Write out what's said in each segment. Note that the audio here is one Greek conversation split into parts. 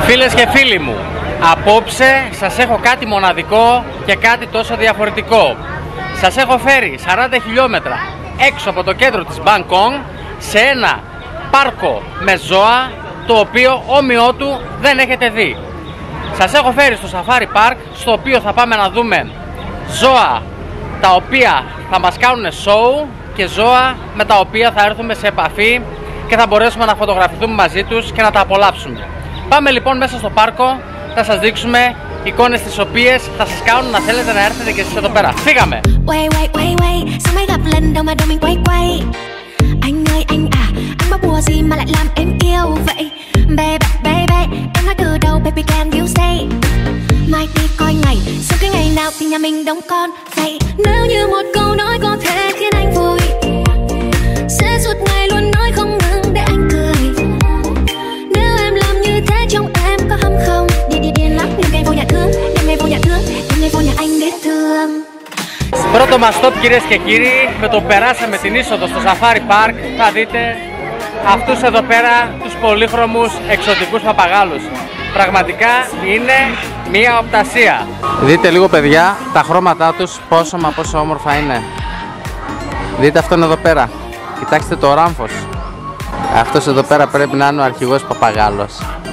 Φίλες και φίλοι μου, απόψε σας έχω κάτι μοναδικό και κάτι τόσο διαφορετικό. Σας έχω φέρει 40 χιλιόμετρα έξω από το κέντρο της Μπανκόκ σε ένα πάρκο με ζώα, το οποίο όμοιό του δεν έχετε δει. Σας έχω φέρει στο Safari Park, στο οποίο θα πάμε να δούμε ζώα τα οποία θα μας κάνουν show και ζώα με τα οποία θα έρθουμε σε επαφή και θα μπορέσουμε να φωτογραφηθούμε μαζί τους και να τα απολαύσουμε. Πάμε λοιπόν μέσα στο πάρκο, θα σας δείξουμε εικόνες τις οποίες θα σας κάνουν να θέλετε να έρθετε και εσείς εδώ πέρα. Φύγαμε! Anh ơi anh à, anh bắt bùa gì mà lại làm em yêu vậy? Baby, baby, em nói từ đầu baby can you say? Mai đi coi ngày, sau cái ngày nào thì nhà mình đóng con vậy? Nếu như một câu nói có thể khiến anh vui, sẽ suốt ngày luôn nói không ngừng để anh cười. Nếu em làm như thế trong em có hâm không? Đi điên lắm, đêm ngày vô nhà thương, đêm ngày vô nhà thương, đêm ngày vô nhà anh để thương. Πρώτο μας stop, κυρίες και κύριοι, με το περάσαμε την είσοδο στο Safari Park. Θα δείτε αυτούς εδώ πέρα τους πολύχρωμους εξωτικούς παπαγάλους. Πραγματικά είναι μία οπτασία. Δείτε λίγο παιδιά τα χρώματά τους, πόσο μα πόσο όμορφα είναι. Δείτε αυτόν εδώ πέρα, κοιτάξτε το ράμφος. Αυτός εδώ πέρα πρέπει να είναι ο αρχηγός παπαγάλος.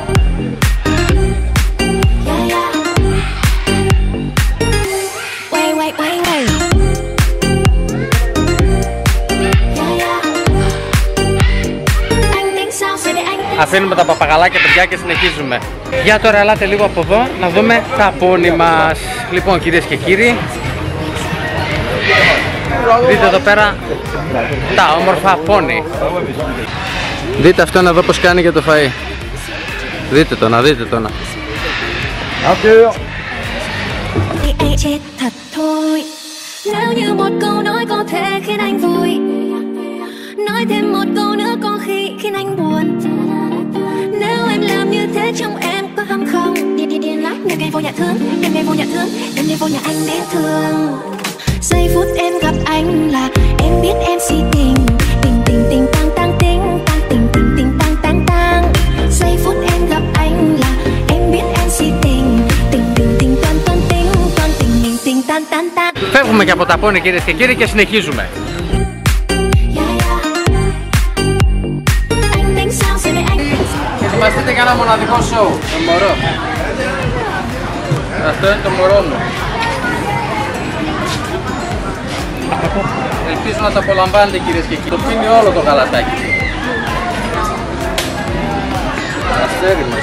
Αφήνουμε τα παπαγαλάκια παιδιά και συνεχίζουμε. Για τώρα ελάτε λίγο από εδώ να δούμε τα πόνι μας. Λοιπόν κυρίες και κύριοι, δείτε εδώ πέρα τα όμορφα πόνι. Δείτε αυτόν εδώ πως κάνει για το φαΐ. Δείτε το να, δείτε το να. Nếu như một câu nói có thể khiến anh vui, nói thêm một câu nữa có khi khiến anh buồn. Nếu em làm như thế trong em có hâm không? Đi điên lắm, đêm ngày vô nhà thương, đêm ngày vô nhà thương, đêm ngày vô nhà anh để thương. Giây phút em gặp anh là em biết em si tình, tình tình tình tang tang tình, tang tình tình tình tang tang tang. Giây phút em gặp anh là em biết em si tình, tình tình tình toan toan tình, toan tình tình tình tan tan tan. Φεύγουμε και από τα πόνι κυρίες και κύριοι και συνεχίζουμε. Ετοιμαστείτε για ένα μοναδικό σοου. Το μωρό. Αυτό είναι το μωρό μου. Ελπίζω να το απολαμβάνετε κυρίες και κύριοι. Το πίνει όλο το γαλατάκι. Αστέρι μας.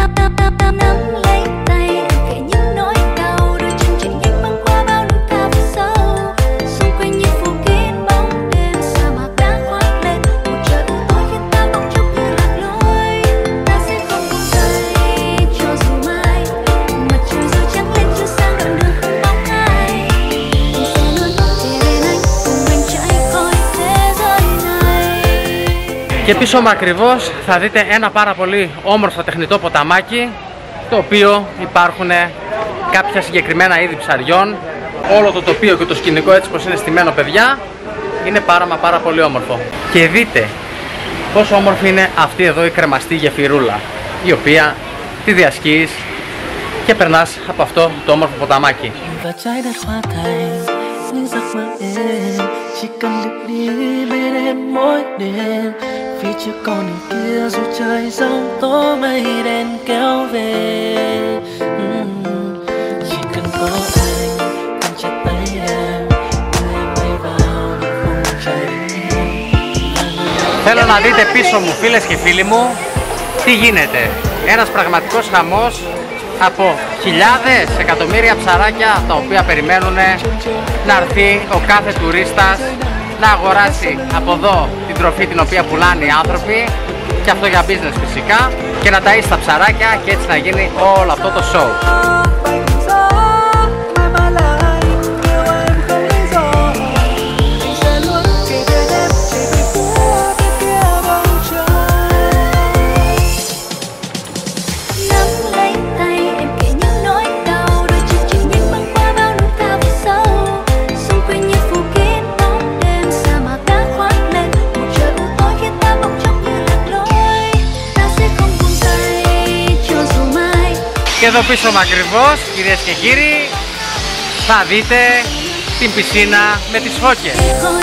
Και πίσω μου ακριβώς θα δείτε ένα πάρα πολύ όμορφο τεχνητό ποταμάκι, το οποίο υπάρχουν κάποια συγκεκριμένα είδη ψαριών. Όλο το τοπίο και το σκηνικό έτσι πως είναι στημένο παιδιά είναι πάρα πολύ όμορφο. Και δείτε πόσο όμορφη είναι αυτή εδώ η κρεμαστή γεφυρούλα, η οποία τη διασκείς και περνάς από αυτό το όμορφο ποταμάκι. Chỉ cần được đi bên em mỗi đêm, vì chưa còn đường kia dù trời giông tố mây đen kéo về. Chỉ cần có anh cầm chặt tay em, đưa em bay vào những khung trời. Θέλω να δείτε πίσω μου φίλες και φίλοι μου τι γίνεται. Ένας πραγματικός χαμός από χιλιάδες, εκατομμύρια ψαράκια τα οποία περιμένουν να έρθει ο κάθε τουρίστας να αγοράσει από εδώ την τροφή την οποία πουλάνε οι άνθρωποι, και αυτό για business φυσικά, και να ταΐσει τα ψαράκια και έτσι να γίνει όλο αυτό το show. Cho dù mai Και εδώ πίσω μου ακριβώς, κυρίες και κύριοι, θα δείτε την πισίνα με τις φώκες.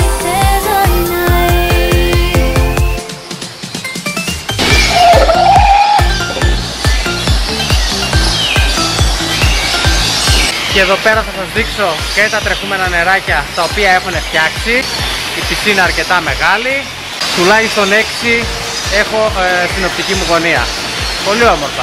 Και εδώ πέρα θα σας δείξω και τα τρεχούμενα νεράκια τα οποία έχουν φτιάξει. Η πισίνα αρκετά μεγάλη, τουλάχιστον 6 έχω στην οπτική μου γωνία. Πολύ όμορφα.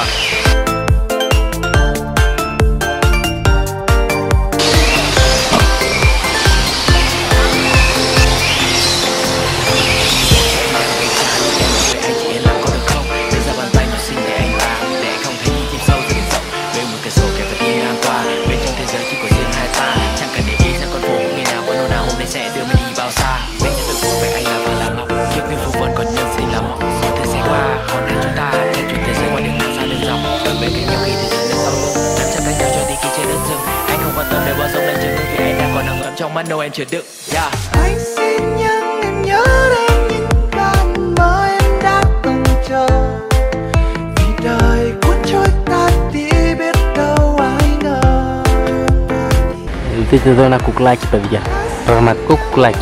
Trong mắt Noel chờ đợi. Anh xin nhưng em nhớ đến những ban mơ em đã từng chờ. Vì đời cuốn trôi ta đi biết đâu ai ngờ. Δείτε εδώ ένα κουκλάκι, παιδιά. Πραγματικό κουκλάκι.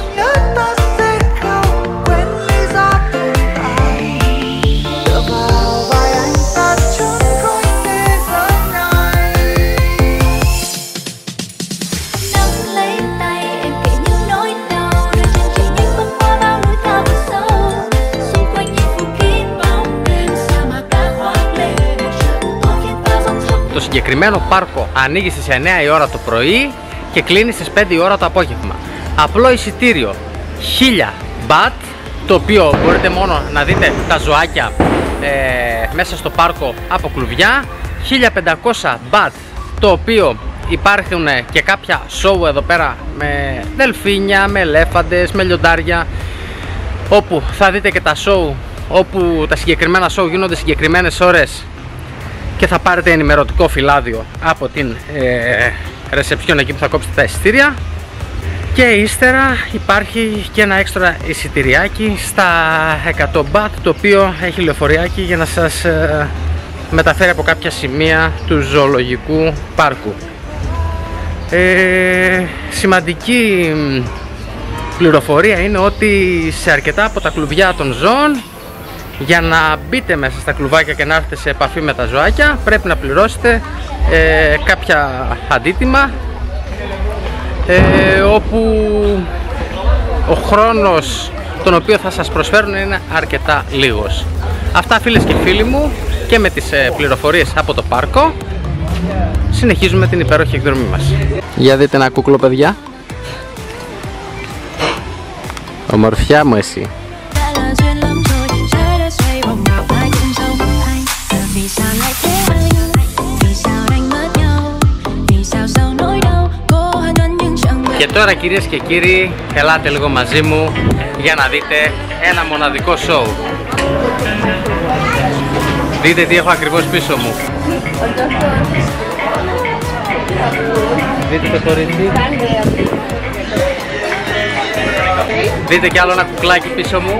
Το συγκεκριμένο πάρκο ανοίγει στις 9 η ώρα το πρωί και κλείνει στις 5 η ώρα το απόγευμα. Απλό εισιτήριο 1000 μπατ, το οποίο μπορείτε μόνο να δείτε τα ζωάκια μέσα στο πάρκο από κλουβιά. 1500 μπατ, το οποίο υπάρχουν και κάποια show εδώ πέρα με δελφίνια, με ελέφαντες, με λιοντάρια, όπου θα δείτε και τα show, όπου τα συγκεκριμένα show γίνονται συγκεκριμένες ώρες και θα πάρετε ενημερωτικό φυλάδιο από την ρεσεψιόν εκεί που θα κόψετε τα εισιτήρια. Και ύστερα υπάρχει και ένα έξτρα εισιτηριάκι στα 100 μπατ, το οποίο έχει λεωφοριάκι για να σας μεταφέρει από κάποια σημεία του ζωολογικού πάρκου. Σημαντική πληροφορία είναι ότι σε αρκετά από τα κλουβιά των ζώων, για να μπείτε μέσα στα κλουβάκια και να έρθετε σε επαφή με τα ζωάκια, πρέπει να πληρώσετε κάποια αντίτιμα, όπου ο χρόνος τον οποίο θα σας προσφέρουν είναι αρκετά λίγος. Αυτά, φίλες και φίλοι μου, και με τις πληροφορίες από το πάρκο συνεχίζουμε την υπέροχη εκδρομή μας. Για δείτε ένα κούκλο, παιδιά. Ομορφιά μου εσύ. Και τώρα, κυρίες και κύριοι, ελάτε λίγο μαζί μου για να δείτε ένα μοναδικό σοου. Δείτε τι έχω ακριβώς πίσω μου. Δείτε το κορίτσι. Δείτε κι άλλο ένα κουκλάκι πίσω μου.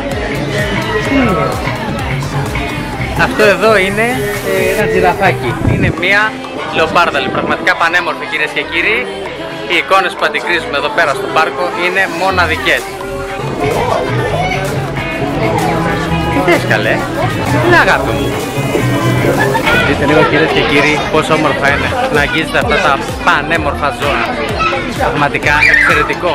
Αυτό εδώ είναι ένα τζιραφάκι. Είναι μία λεοπάρδαλη, πραγματικά πανέμορφη, κυρίες και κύριοι. Οι εικόνες που αντικρίζουμε εδώ πέρα στο πάρκο είναι μοναδικές. Τι θες, καλέ? Είναι αγάπη μου. Δείτε λίγο, κυρίες και κύριοι, πόσο όμορφα είναι να αγγίζετε αυτά τα πανέμορφα ζώα. Πραγματικά εξαιρετικό.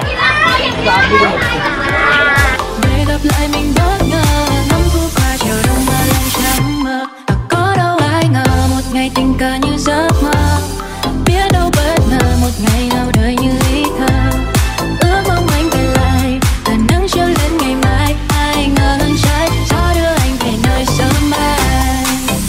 Tình cờ như giấc mơ, biết đâu bất ngờ một ngày nào đời như ý thơ. Ước mong anh về lại, tàn nắng chiếu lên ngày mai. Ai ngờ hơn trái, gió đưa anh về nơi sớm mai.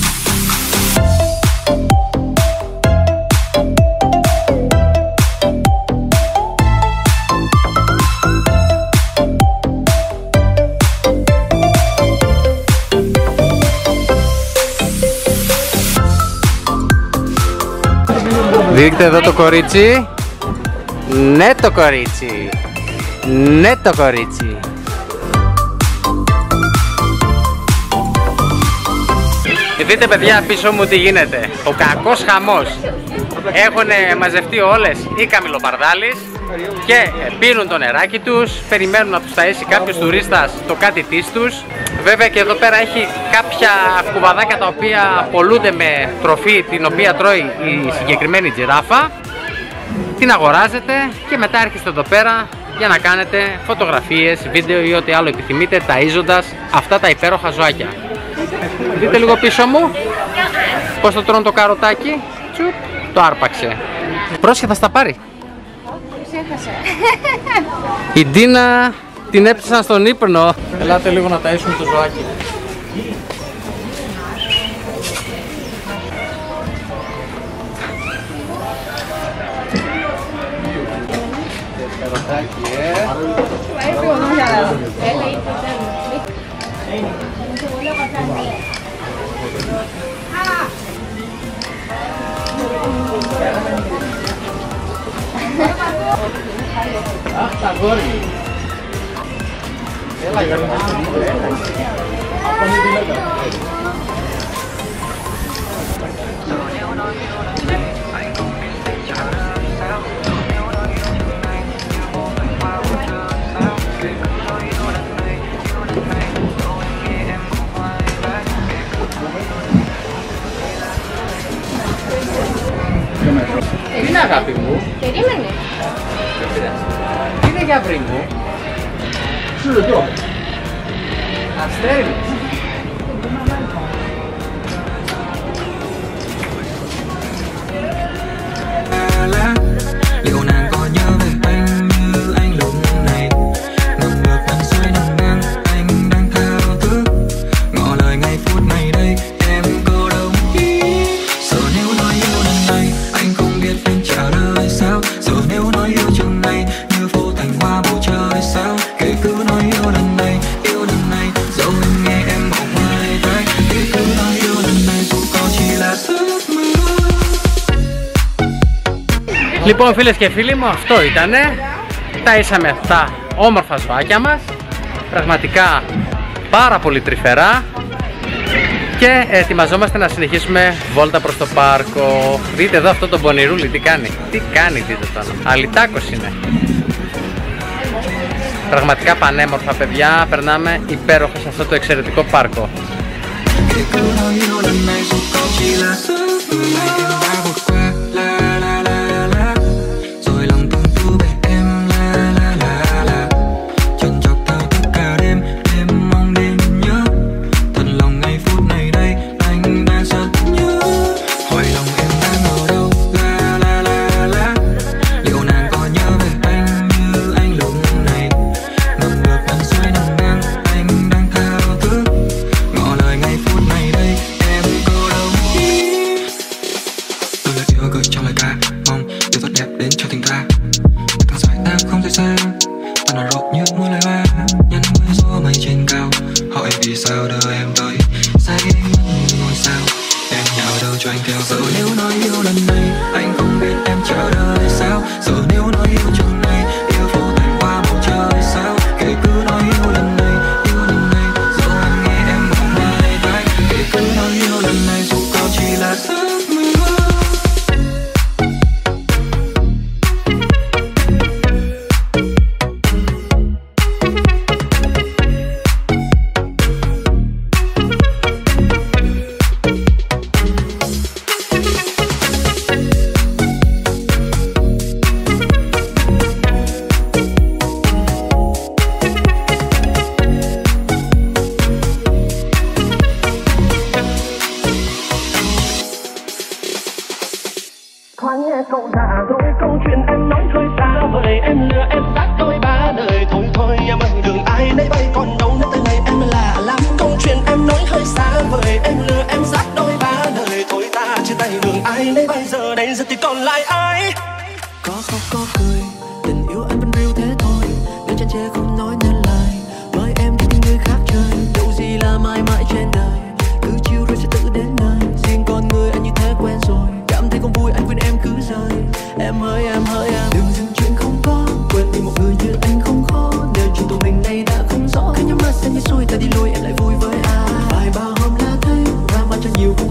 Δείτε εδώ το κορίτσι. Ναι, το κορίτσι. Ναι, το κορίτσι. Δείτε παιδιά πίσω μου τι γίνεται. Ο κακός χαμός. Έχουν μαζευτεί όλες οι καμιλοπαρδάλεις και πίνουν το νεράκι τους, περιμένουν να τους ταΐσει κάποιος τουρίστας το κάτι της τους. Βέβαια και εδώ πέρα έχει κάποια κουβαδάκια τα οποία πολλούνται με τροφή την οποία τρώει η συγκεκριμένη τζιράφα. Την αγοράζετε και μετά έρχεστε εδώ πέρα για να κάνετε φωτογραφίες, βίντεο ή ό,τι άλλο επιθυμείτε ταΐζοντας αυτά τα υπέροχα ζωάκια. Δείτε λίγο πίσω μου πως το τρώνε το καροτάκι. Τσουπ, το άρπαξε. Πρόσχε θα στα πάρει. Η Ντίνα την έπτυσαν στον ύπνο. Ελάτε λίγο να ταΐσουμε το ζωάκι. Τα γόρι. Έλα για να είναι αγάπη μου. Περίμενε. Είναι για βρή μου. Σου ρωτώ. Αστέρι. Liệu nàng có nhớ về anh như anh lúc này? Nằm ngược đằng xoay nằm ngang, anh đang thao thức ngỏ lời ngay phút này đây, em có đồng ý? Sợ nếu nói yêu lần này, anh không biết nên trả lời sao. Sợ nếu nói yêu chừng này, như vô thành hoa bầu trời sao. Kể cứ nói yêu lần này, dẫu anh nghe em mộng mai tai. Kể cứ nói yêu lần này, dù có chỉ là giấc mơ. Λοιπόν φίλες και φίλοι μου, αυτό ήτανε. Ταΐσαμε αυτά όμορφα ζωάκια μας. Πραγματικά πάρα πολύ τρυφερά. Και ετοιμαζόμαστε να συνεχίσουμε βόλτα προς το πάρκο. Δείτε εδώ αυτό το πονηρούλι τι κάνει. Τι κάνει δείτε τώρα. Αλιτάκος είναι. Πραγματικά πανέμορφα παιδιά. Περνάμε υπέροχα σε αυτό το εξαιρετικό πάρκο. Cậu già rồi câu chuyện em nói hơi xa vời, em lừa em dắt đôi ba đời. Thôi thôi em ơi đường ai nấy bay, còn đâu nữa tới ngày em lạ lắm. Câu chuyện em nói hơi xa vời, em lừa em dắt đôi ba đời. Thôi ta chia tay đường ai nấy bay, giờ đây giờ thì còn lại ai? Có khóc có cười, tình yêu anh vẫn real thế thôi. Nếu chăn chê không nói nên lời, với em thì những người khác chơi. Dẫu gì là mãi mãi trên đời, cứ chiều rồi sẽ tự đến nơi. Riêng con người anh như thế quen rồi, cảm thấy không vui anh quên em cứ rời. Em hỡi em, đừng dừng chuyện không có. Quên đi một người như anh không khó, nếu chuyện tụi mình này đã không rõ. Cứ nhắm mắt xem như xuôi ta đi lui, em lại vui với ai. Vài ba hôm là thấy drama cho nhiều.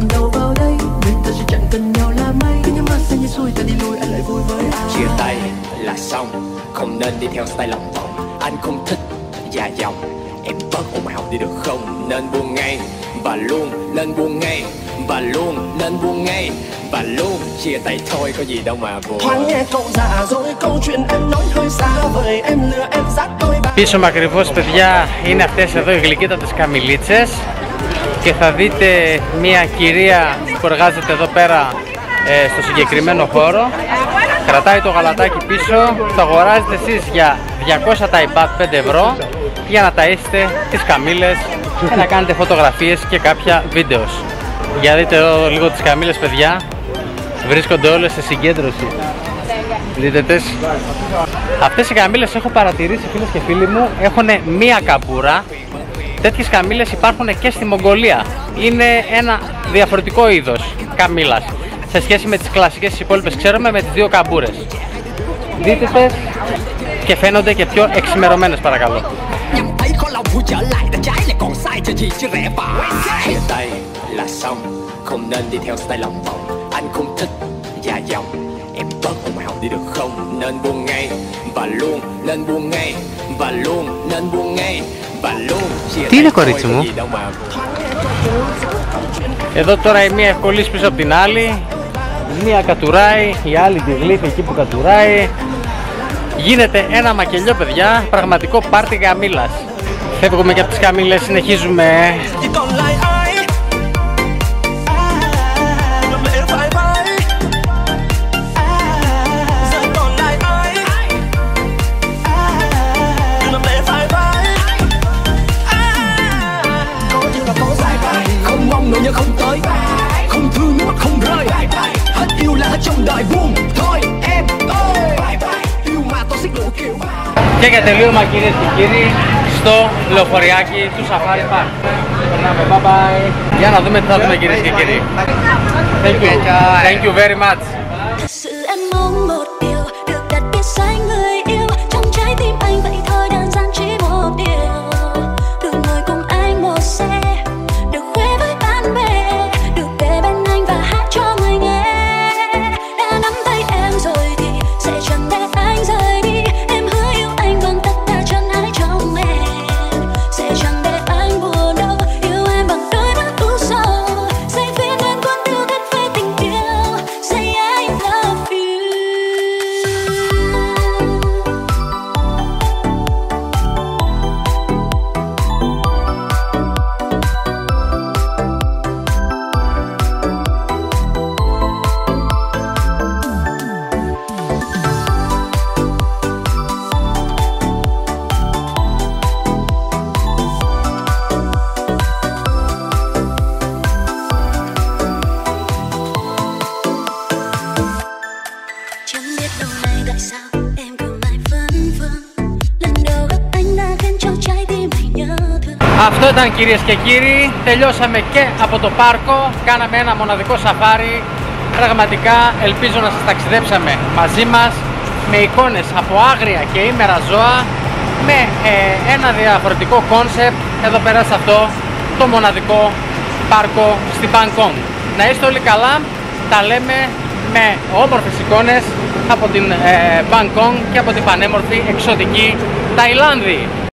xong, không nên đi theo style lòng vòng. Anh không thích dài dòng, em bớt ồn ào đi được không? Nên buông ngay và luôn, nên buông ngay và luôn, nên buông ngay và luôn. Chia tay thôi có gì đâu mà buồn. Thoáng nghe cậu già rồi, câu chuyện em nói hơi xa vời. Em lừa em dắt đôi ba. Πίσω μου ακριβώς, παιδιά, είναι αυτές εδώ οι γλυκύτατες καμιλίτσες και θα δείτε μια κυρία που εργάζεται εδώ πέρα στο συγκεκριμένο χώρο. Κρατάει το γαλατάκι πίσω, το αγοράζετε εσείς για 200 ταϊμπάτ, 5 ευρώ, για να ταΐσετε τις καμήλες και να κάνετε φωτογραφίες και κάποια βίντεο. Για δείτε εδώ λίγο τις καμήλες, παιδιά, βρίσκονται όλες σε συγκέντρωση. Δείτε τες. Αυτές οι καμήλες έχω παρατηρήσει, φίλες και φίλοι μου, έχουν μία καμπούρα. Τέτοιες καμήλες υπάρχουν και στη Μογγολία. Είναι ένα διαφορετικό είδος καμήλας σε σχέση με τις κλασικές τις υπόλοιπες, ξέρουμε, με τις δύο καμπούρες. Δείτε τες και φαίνονται και πιο εξημερωμένες, παρακαλώ. Chia tay là xong, không nên đi theo style lòng vòng. Anh không thích dài dòng, em bớt ồn ào đi được không? Nên buông ngay và luôn, nên buông ngay và luôn, nên buông ngay và luôn. Τι είναι, κορίτσι μου? Εδώ τώρα η μία ευκολείς πίσω από την άλλη. Μία κατουράει, η άλλη τη γλύφει εκεί που κατουράει. Γίνεται ένα μακελιό, παιδιά, πραγματικό πάρτι καμήλας. Φεύγουμε και από τις καμήλες, συνεχίζουμε. Không mong nỗi nhớ không tới, không thương nước mắt không rơi. Hết yêu là hết trong đời buông thôi em ơi. Yêu mà tôi xích đủ kiểu. Και για τελείωμα, κυρίες και κύριοι, στο λεωφοριάκι του Safari Park. Περνάμε, bye bye. Για να δούμε τι θα δούμε, κυρίες και κύριοι. Thank you very much. Thật sự em mong một điều được đặt biết sai người yêu trong trái tim anh, vậy thôi đơn giản chỉ một điều. Được ngồi cùng anh một xe, được khoe với bạn bè, được kề bên anh và hát cho người nghe. Đã nắm tay em rồi thì sẽ chẳng để anh rời đi. Em hứa yêu anh bằng tất cả chân ái trong em, sẽ chẳng để anh buồn đâu. Yêu em bằng đôi mắt u sầu, say phiên em cuốn theo thất phế tình yêu. Say I love you. Chẳng biết đâu này tại sao em cứ mãi vấn vương. Lần đầu gặp anh đã khiến cho trái tim anh nhớ thương. Αυτό ήταν, κυρίες και κύριοι. Τελειώσαμε και από το πάρκο. Κάναμε ένα μοναδικό σαφάρι. Πραγματικά ελπίζω να σας ταξιδέψαμε μαζί μας με εικόνες από άγρια και ήμερα ζώα, με ένα διαφορετικό κόνσεπτ εδώ πέρα σε αυτό το μοναδικό πάρκο στη Μπανκόκ. Να είστε όλοι καλά. Τα λέμε με όμορφες εικόνες από την Μπανκόκ και από την πανέμορφη εξωτική Ταϊλάνδη.